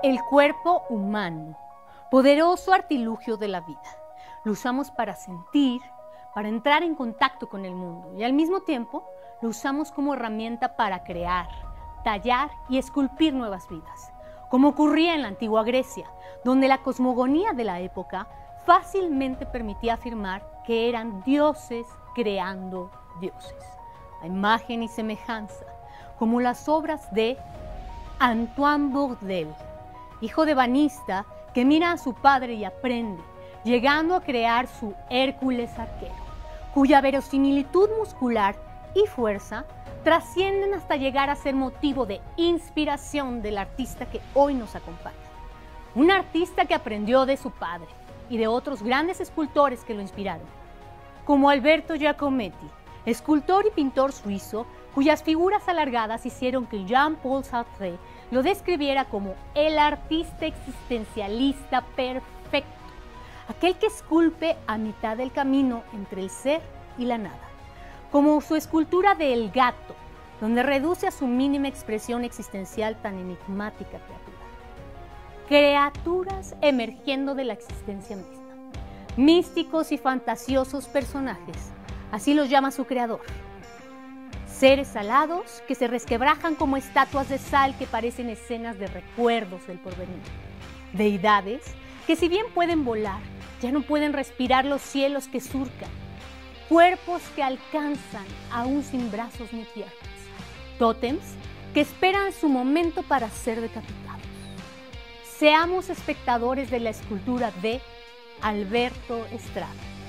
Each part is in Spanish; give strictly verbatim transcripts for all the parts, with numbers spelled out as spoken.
El cuerpo humano, poderoso artilugio de la vida. Lo usamos para sentir, para entrar en contacto con el mundo y al mismo tiempo lo usamos como herramienta para crear, tallar y esculpir nuevas vidas, como ocurría en la antigua Grecia, donde la cosmogonía de la época fácilmente permitía afirmar que eran dioses creando dioses, a imagen y semejanza, como las obras de Antoine Bourdelle, hijo de ebanista que mira a su padre y aprende, llegando a crear su Hércules arquero, cuya verosimilitud muscular y fuerza trascienden hasta llegar a ser motivo de inspiración del artista que hoy nos acompaña. Un artista que aprendió de su padre y de otros grandes escultores que lo inspiraron, como Alberto Giacometti, escultor y pintor suizo, cuyas figuras alargadas hicieron que Jean-Paul Sartre lo describiera como el artista existencialista perfecto, aquel que esculpe a mitad del camino entre el ser y la nada, como su escultura de El gato, donde reduce a su mínima expresión existencial tan enigmática criatura. Criaturas emergiendo de la existencia misma, místicos y fantasiosos personajes, así los llama su creador. Seres alados que se resquebrajan como estatuas de sal que parecen escenas de recuerdos del porvenir. Deidades que si bien pueden volar, ya no pueden respirar los cielos que surcan. Cuerpos que alcanzan aún sin brazos ni piernas. Tótems que esperan su momento para ser decapitados. Seamos espectadores de la escultura de Alberto Estrada.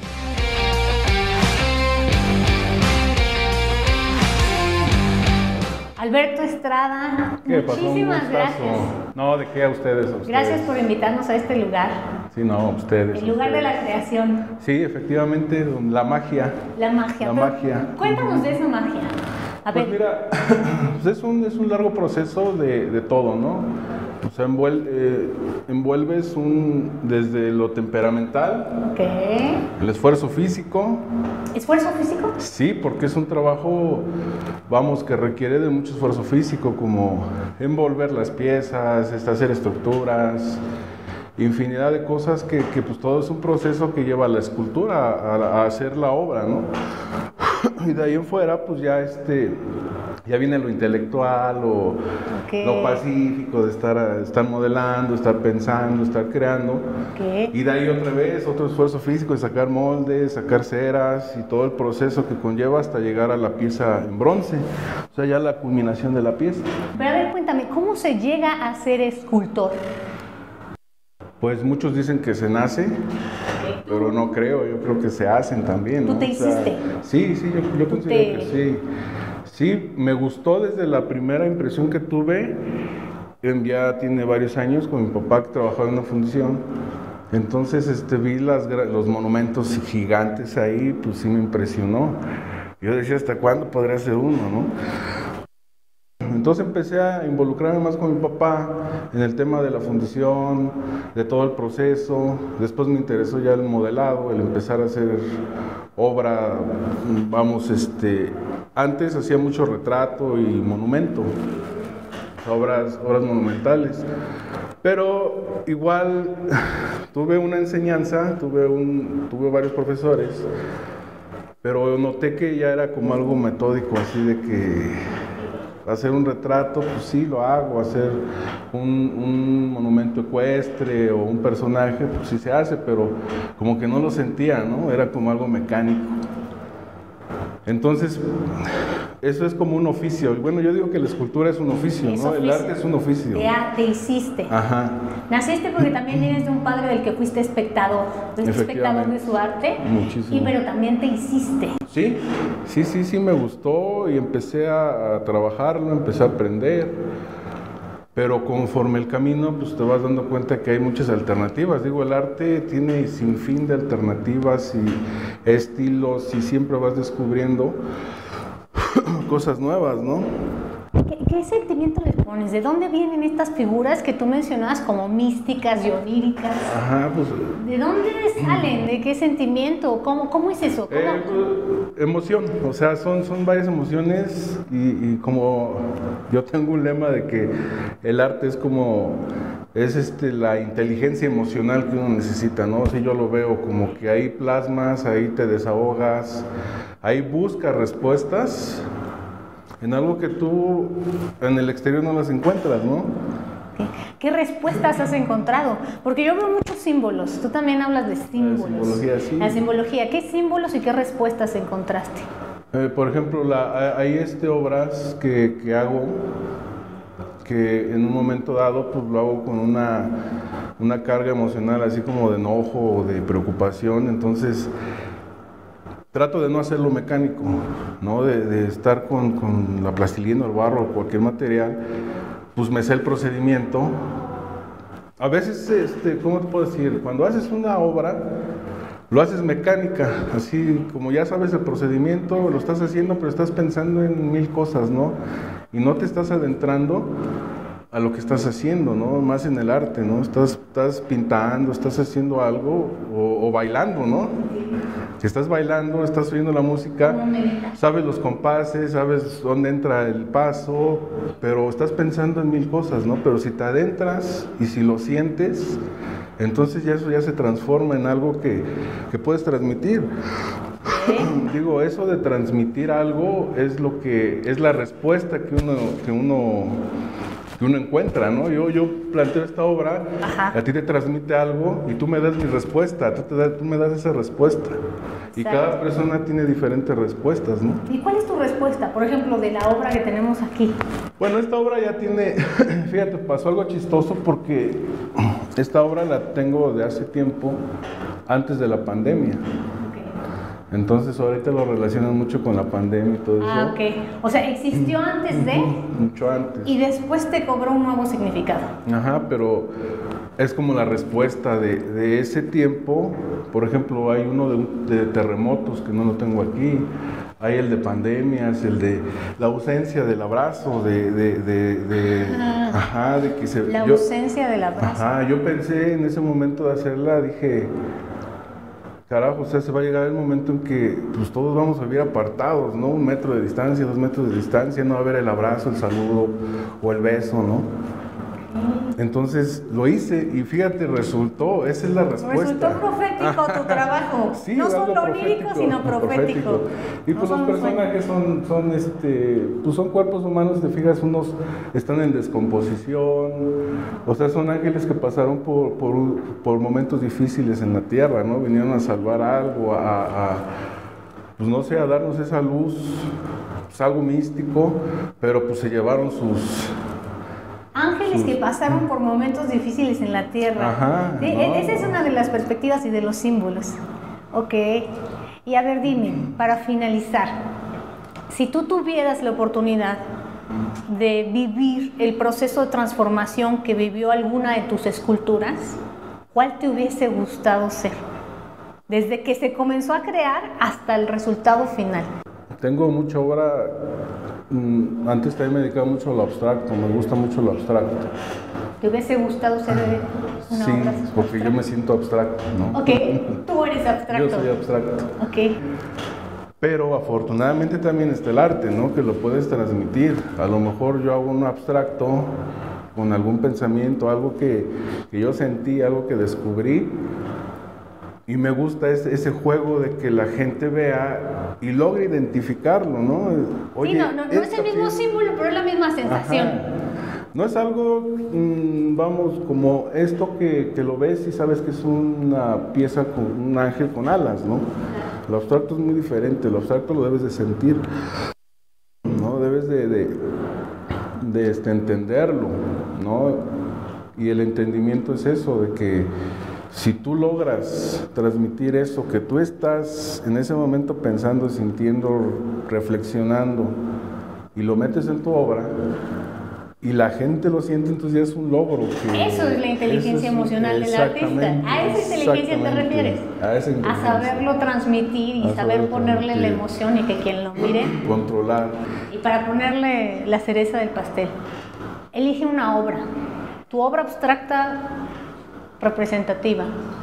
Alberto Estrada, ¿Qué pasó? muchísimas gracias. No, ¿de qué a ustedes? A ustedes. Gracias por invitarnos a este lugar. Sí, no, a ustedes. El lugar ustedes. de la creación. Sí, efectivamente, la magia. La magia. La Pero magia. Cuéntanos de esa magia. A Pues ver. mira, pues es, un, es un largo proceso de, de todo, ¿no? O sea, envuel, eh, envuelves un, desde lo temperamental, ¿Qué? el esfuerzo físico. ¿Esfuerzo físico? Sí, porque es un trabajo, vamos, que requiere de mucho esfuerzo físico, como envolver las piezas, este, hacer estructuras, infinidad de cosas que, que pues todo es un proceso que lleva a la escultura, a, a hacer la obra, ¿no? Y de ahí en fuera, pues ya este... ya viene lo intelectual o okay. Lo pacífico de estar, estar modelando, estar pensando, estar creando. Okay. Y de ahí otra vez otro esfuerzo físico de sacar moldes, sacar ceras y todo el proceso que conlleva hasta llegar a la pieza en bronce. O sea, ya la culminación de la pieza. Pero a ver, cuéntame, ¿cómo se llega a ser escultor? Pues muchos dicen que se nace, okay. Pero no creo, yo creo que se hacen también, ¿no? ¿Tú te o sea, hiciste? Sí, sí, yo, yo considero te... que sí. Sí, me gustó desde la primera impresión que tuve. Ya tiene varios años con mi papá que trabajaba en una fundición. Entonces este, vi las, los monumentos gigantes ahí, pues sí me impresionó. Yo decía, ¿hasta cuándo podría ser uno, no? Entonces empecé a involucrarme más con mi papá en el tema de la fundición, de todo el proceso. Después me interesó ya el modelado, el empezar a hacer obra, vamos, este, antes hacía mucho retrato y monumento, obras, obras monumentales. Pero igual tuve una enseñanza, tuve, un, tuve varios profesores, pero noté que ya era como algo metódico, así de que hacer un retrato, pues sí, lo hago, hacer un, un monumento ecuestre o un personaje, pues sí se hace, pero como que no lo sentía, ¿no? Era como algo mecánico. Entonces, eso es como un oficio. Bueno, yo digo que la escultura es un oficio, es ¿no? Oficio. El arte es un oficio. Te, te hiciste. Ajá. Naciste porque también vienes de un padre del que fuiste espectador. Fuiste espectador de su arte. Muchísimo. Y pero también te hiciste. Sí, sí, sí, sí me gustó y empecé a, a trabajarlo, empecé a aprender. Pero conforme el camino, pues te vas dando cuenta que hay muchas alternativas. Digo, el arte tiene sinfín de alternativas y estilos y siempre vas descubriendo cosas nuevas, ¿no? ¿Qué, ¿Qué sentimiento les pones? ¿De dónde vienen estas figuras que tú mencionabas como místicas y oníricas? Ajá, pues... ¿De dónde salen? ¿De qué sentimiento? ¿Cómo, cómo es eso? ¿Cómo? Eh, pues, emoción, o sea, son, son varias emociones y, y como yo tengo un lema de que el arte es como es este, la inteligencia emocional que uno necesita, ¿no? Así yo lo veo, como que ahí plasmas, ahí te desahogas, ahí buscas respuestas en algo que tú en el exterior no las encuentras, ¿no? ¿Qué respuestas has encontrado? Porque yo veo muchos símbolos, tú también hablas de símbolos. La simbología, sí. La simbología, ¿qué símbolos y qué respuestas encontraste? Eh, por ejemplo, la, hay este, obras que, que hago, que en un momento dado pues lo hago con una, una carga emocional así como de enojo o de preocupación, entonces trato de no hacerlo mecánico, ¿no? de, de estar con, con la plastilina, el barro o cualquier material, pues me sé el procedimiento. A veces, este, ¿cómo te puedo decir? Cuando haces una obra, lo haces mecánica, así como ya sabes el procedimiento, lo estás haciendo, pero estás pensando en mil cosas, ¿no? Y no te estás adentrando a lo que estás haciendo, ¿no? Más en el arte, ¿no? Estás, estás pintando, estás haciendo algo o, o bailando, ¿no? Si estás bailando, estás oyendo la música, sabes los compases, sabes dónde entra el paso, pero estás pensando en mil cosas, ¿no? Pero si te adentras y si lo sientes, entonces ya eso ya se transforma en algo que, que puedes transmitir. Digo, eso de transmitir algo es lo que es la respuesta que uno que uno que uno encuentra, ¿no? Yo, yo planteo esta obra, ajá, a ti te transmite algo y tú me das mi respuesta, tú, te da, tú me das esa respuesta. Y exacto, cada persona tiene diferentes respuestas, ¿no? ¿Y cuál es tu respuesta, por ejemplo, de la obra que tenemos aquí? Bueno, esta obra ya tiene, fíjate, pasó algo chistoso porque esta obra la tengo de hace tiempo, antes de la pandemia. Entonces ahorita lo relacionan mucho con la pandemia y todo eso. Ah, ok. O sea, existió antes de... Mucho antes. Y después te cobró un nuevo significado. Ajá, pero es como la respuesta de, de ese tiempo. Por ejemplo, hay uno de, de terremotos que no lo tengo aquí. Hay el de pandemias, el de la ausencia del abrazo, de... de, de, de ah, ajá, de que se... La yo, ausencia del abrazo. Ajá, yo pensé en ese momento de hacerla, dije... Carajo, o sea, se va a llegar el momento en que pues, todos vamos a vivir apartados, ¿no? Un metro de distancia, dos metros de distancia, no va a haber el abrazo, el saludo o el beso, ¿no? Entonces lo hice y fíjate, resultó, esa es la respuesta. Resultó profético tu trabajo, sí, no solo lírico, sino profético. profético. Y pues no los personajes son, son, este, pues son cuerpos humanos, te fijas, unos están en descomposición, o sea, son ángeles que pasaron por, por, por momentos difíciles en la tierra, ¿no? Vinieron a salvar algo, a, a pues no sé, a darnos esa luz, pues algo místico, pero pues se llevaron sus... Ángeles que pasaron por momentos difíciles en la tierra. Ajá, sí, no. Esa es una de las perspectivas y de los símbolos. Ok. Y a ver, dime, para finalizar, si tú tuvieras la oportunidad de vivir el proceso de transformación que vivió alguna de tus esculturas, ¿cuál te hubiese gustado ser? Desde que se comenzó a crear hasta el resultado final. Tengo mucha obra. Antes también me dedicaba mucho a lo abstracto, me gusta mucho lo abstracto. ¿Te hubiese gustado ser una sí, obra porque abstracta? Yo me siento abstracto, ¿no? Ok, tú eres abstracto. Yo soy abstracto. Ok. Pero afortunadamente también está el arte, ¿no? Que lo puedes transmitir. A lo mejor yo hago un abstracto con algún pensamiento, algo que, que yo sentí, algo que descubrí. Y me gusta ese, ese juego de que la gente vea y logre identificarlo, ¿no? Oye, sí, no, no, no es el mismo símbolo, pero es la misma sensación. Ajá. No es algo, mmm, vamos, como esto que, que lo ves y sabes que es una pieza con un ángel con alas, ¿no? Lo abstracto es muy diferente, lo abstracto lo debes de sentir, ¿no? Debes de, de, de este, entenderlo, ¿no? Y el entendimiento es eso, de que si tú logras transmitir eso, que tú estás en ese momento pensando, sintiendo, reflexionando, y lo metes en tu obra, y la gente lo siente, entonces ya es un logro. Que eso es la inteligencia es, emocional del artista. ¿A esa inteligencia te refieres? A esa inteligencia. A saberlo transmitir y a saber ponerle transmitir. La emoción y que quien lo mire. Controlar. Y para ponerle la cereza del pastel, elige una obra. Tu obra abstracta representativa.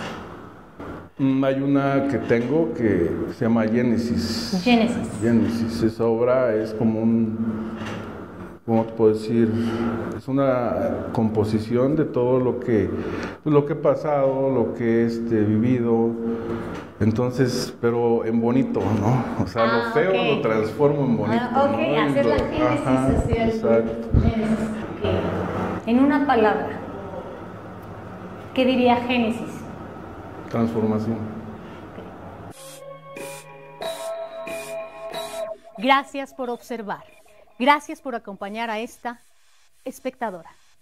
Hay una que tengo que se llama Génesis. Génesis. Génesis. Esa obra es como un... ¿cómo te puedo decir? Es una composición de todo lo que, lo que he pasado, lo que he este, vivido. Entonces, pero en bonito, ¿no? O sea, Ah, lo feo okay. lo transformo en bonito. Ah, ok, ¿no? hacer la Lo, génesis ajá, hacia el... exacto. Génesis, okay. En una palabra, ¿qué diría Génesis? Transformación. Gracias por observar. Gracias por acompañar a esta espectadora.